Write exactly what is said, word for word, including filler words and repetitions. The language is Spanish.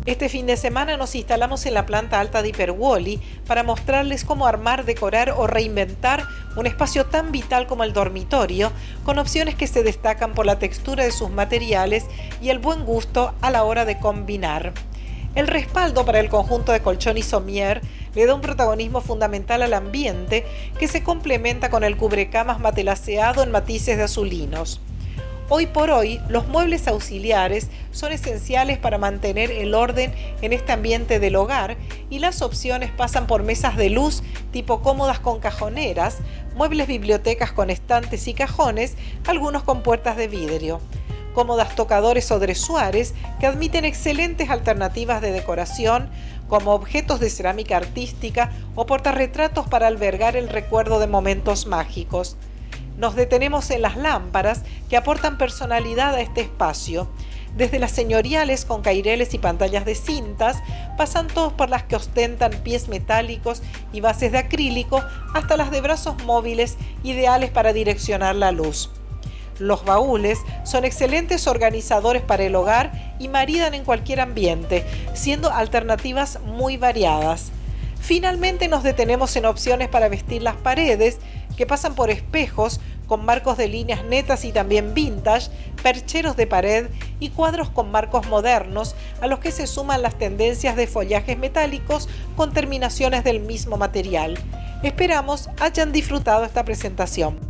Este fin de semana nos instalamos en la planta alta de Hiperwally para mostrarles cómo armar, decorar o reinventar un espacio tan vital como el dormitorio, con opciones que se destacan por la textura de sus materiales y el buen gusto a la hora de combinar. El respaldo para el conjunto de colchón y somier le da un protagonismo fundamental al ambiente que se complementa con el cubrecamas matelaceado en matices de azulinos. Hoy por hoy, los muebles auxiliares son esenciales para mantener el orden en este ambiente del hogar y las opciones pasan por mesas de luz tipo cómodas con cajoneras, muebles bibliotecas con estantes y cajones, algunos con puertas de vidrio, cómodas tocadores o dresuares que admiten excelentes alternativas de decoración como objetos de cerámica artística o portarretratos para albergar el recuerdo de momentos mágicos. Nos detenemos en las lámparas que aportan personalidad a este espacio, desde las señoriales con caireles y pantallas de cintas, pasan todos por las que ostentan pies metálicos y bases de acrílico, hasta las de brazos móviles ideales para direccionar la luz. Los baúles son excelentes organizadores para el hogar y maridan en cualquier ambiente, siendo alternativas muy variadas. Finalmente nos detenemos en opciones para vestir las paredes, que pasan por espejos con marcos de líneas netas y también vintage, percheros de pared y cuadros con marcos modernos, a los que se suman las tendencias de follajes metálicos con terminaciones del mismo material. Esperamos hayan disfrutado esta presentación.